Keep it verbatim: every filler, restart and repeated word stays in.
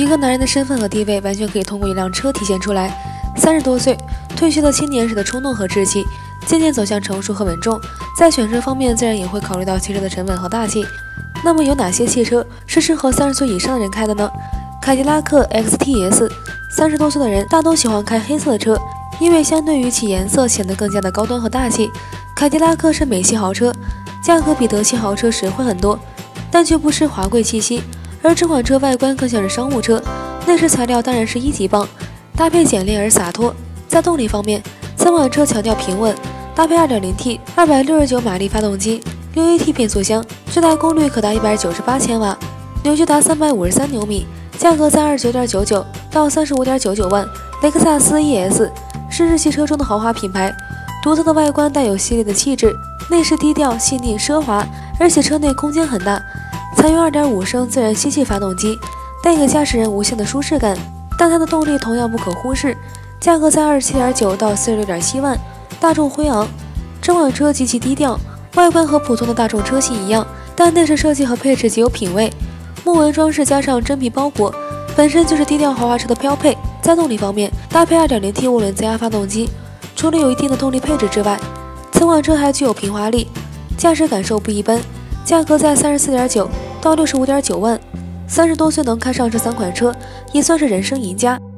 一个男人的身份和地位完全可以通过一辆车体现出来。三十多岁退休的青年时的冲动和志气，渐渐走向成熟和稳重，在选车方面自然也会考虑到汽车的沉稳和大气。那么有哪些汽车是适合三十岁以上的人开的呢？凯迪拉克 X T S， 三十多岁的人大都喜欢开黑色的车，因为相对于其颜色显得更加的高端和大气。凯迪拉克是美系豪车，价格比德系豪车实惠很多，但却不失华贵气息。而这款车外观更像是商务车，内饰材料当然是一级棒，搭配简练而洒脱。在动力方面，三款车强调平稳，搭配 二点零 T 二百六十九马力发动机， 六 A T 变速箱，最大功率可达一百九十八千瓦，扭矩达三百五十三牛米，价格在二十九点九九到三十五点九九万。雷克萨斯 E S 是日系车中的豪华品牌，独特的外观带有犀利的气质，内饰低调细腻奢华，而且车内空间很大，采用 二点五升自然吸气发动机，带给驾驶人无限的舒适感。但它的动力同样不可忽视，价格在二十七点九到四十六点七万。大众辉昂这款车极其低调，外观和普通的大众车系一样，但内饰设计和配置极有品味，木纹装饰加上真皮包裹，本身就是低调豪华车的标配。在动力方面，搭配 二点零 T 涡轮增压发动机，除了有一定的动力配置之外，此款车还具有平滑力，驾驶感受不一般，价格在三十四点九到六十五点九万。三十多岁能开上这三款车，也算是人生赢家。